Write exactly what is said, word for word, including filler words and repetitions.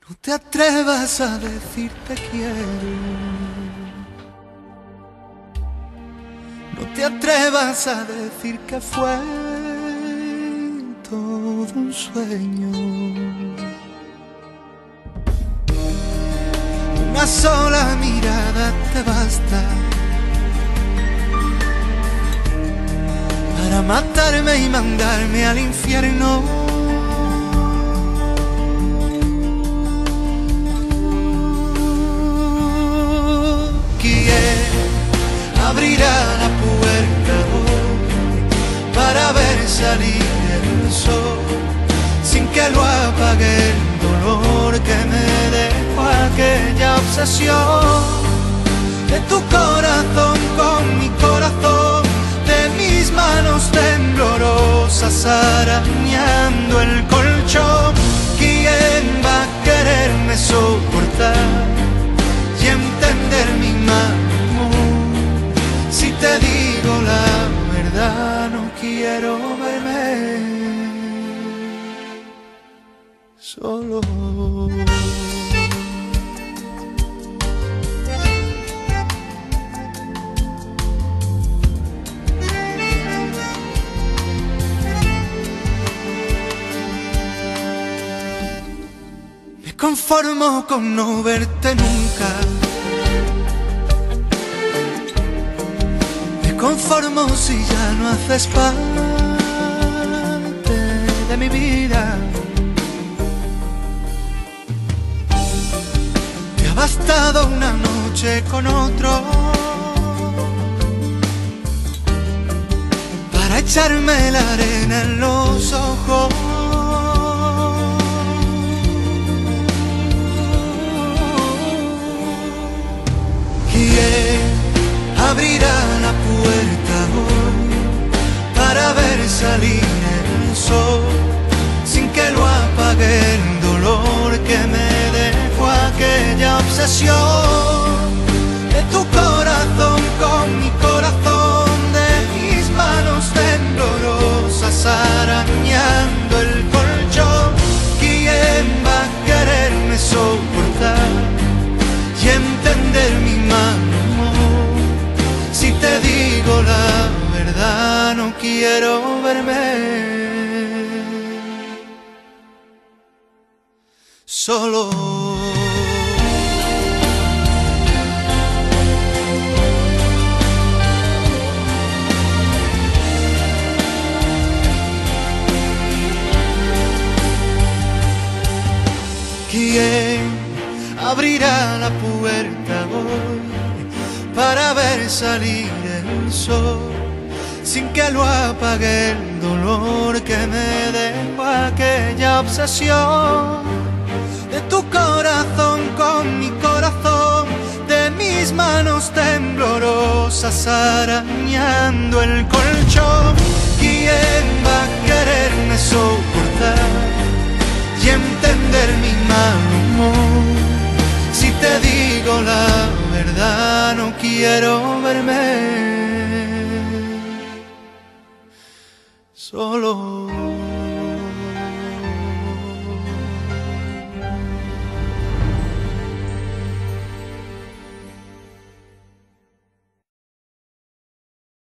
No te atrevas a decir te quiero. No te atrevas a decir que fue todo un sueño. Una sola mirada te basta para matarme y mandarme al infierno. Abrirá la puerta hoy para ver salir el sol, sin que lo apague el dolor que me dejó aquella obsesión de tu corazón con mi corazón, de mis manos temblorosas arañando el colchón. ¿Quién va a quererme soportar y entender mi mal? Si te digo la verdad, no quiero verme solo. Me conformo con no verte nunca. Conformo si ya no haces parte de mi vida. Te ha bastado una noche con otro para echarme la arena en los ojos. ¿Quién abrirá la puerta hoy para ver salir el sol, sin que lo apague el dolor que me dejó aquella obsesión de tu corazón con mi corazón, de mis manos temblorosas arañando el colchón? ¿Quién va a quererme soportar y entender mi mal? Si te digo la verdad, no quiero verme solo. ¿Quién abrirá la puerta hoy para ver salir el sol, sin que lo apague el dolor que me dejó aquella obsesión de tu corazón con mi corazón, de mis manos temblorosas arañando el colchón? ¿Quién va a quererme soportar y entender mi mal humor? Si te digo la verdad, no quiero verme solo.